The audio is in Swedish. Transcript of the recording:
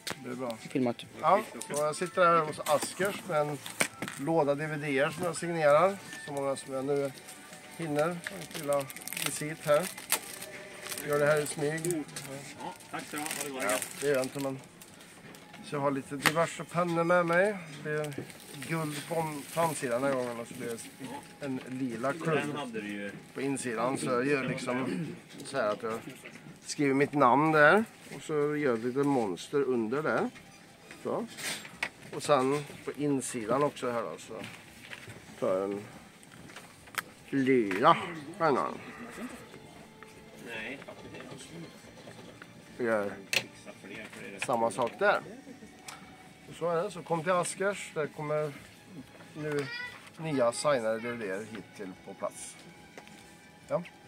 Det är bra. Filmat. Ja, så jag sitter här hos Askers med en låda DVD:er som jag signerar. Så många som jag nu hinner. En lilla visit här. Gör det här i smyg. Ja, tack så mycket. Ja, det gör jag inte, men... Så jag har lite diverse pennor med mig. Det blir guld på framsidan den här gången och så blir det en lila klubb på insidan. Så jag gör liksom så här att jag skriver mitt namn där och så gör jag lite monster under där. Så. Och sen på insidan också här då, så tar jag en lila penna. Jag gör samma sak där. Så är det, så kom till Askers, där kommer nu nya signade DVD:er hit till på plats. Ja.